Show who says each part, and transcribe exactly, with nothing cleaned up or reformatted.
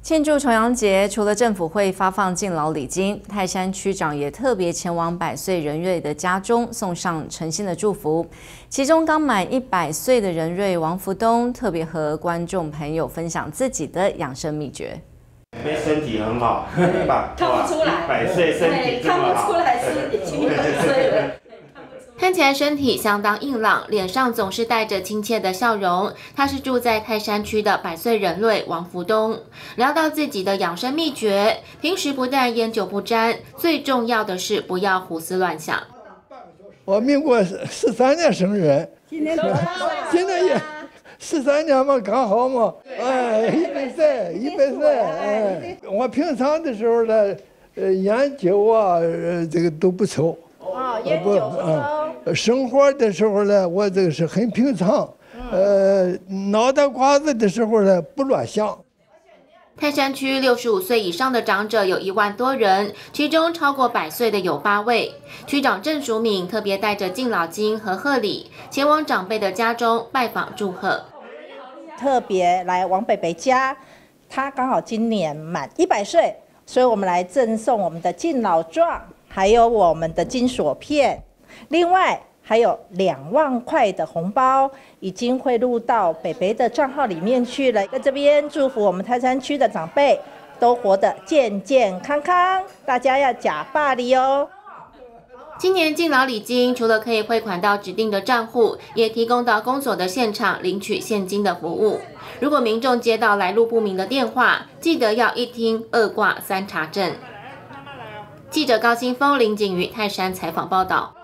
Speaker 1: 庆祝重阳节，除了政府会发放敬老礼金，泰山区长也特别前往百岁任瑞的家中送上诚心的祝福。其中刚满一百岁的任瑞王福东特别和观众朋友分享自己的养生秘诀。
Speaker 2: 因为身体很好，吧？
Speaker 3: 看不出来，
Speaker 2: 百岁身体这么好，
Speaker 3: 看不出来是已经百岁了。
Speaker 4: 看起来身体相当硬朗，脸上总是带着亲切的笑容。他是住在泰山区的百岁任瑞王福东。聊到自己的养生秘诀，平时不但烟酒不沾，最重要的是不要胡思乱想。
Speaker 5: 我民国十三年生人，
Speaker 3: 今年多大了？
Speaker 5: 今年也十三年嘛，刚好嘛，哎，一百岁，一百岁，哎，我平常的时候呢，呃，烟酒啊，呃，这个都不抽。
Speaker 3: 哦，烟酒不抽。
Speaker 5: 生活的时候呢，我这个是很平常，呃，脑袋瓜子的时候呢，不乱想。
Speaker 4: 泰山区六十五岁以上的长者有一万多人，其中超过百岁的有八位。区长郑淑敏特别带着敬老金和贺礼，前往长辈的家中拜访祝贺。
Speaker 3: 特别来王北北家，他刚好今年满一百岁，所以我们来赠送我们的敬老状，还有我们的金锁片。另外还有两万块的红包已经汇入到北北的账号里面去了。在这边祝福我们泰山区的长辈都活得健健康康，大家要假霸礼哦。
Speaker 4: 今年敬老礼金除了可以汇款到指定的账户，也提供到公所的现场领取现金的服务。如果民众接到来路不明的电话，记得要一听二挂三查证。记者高新峰、林景瑜泰山采访报道。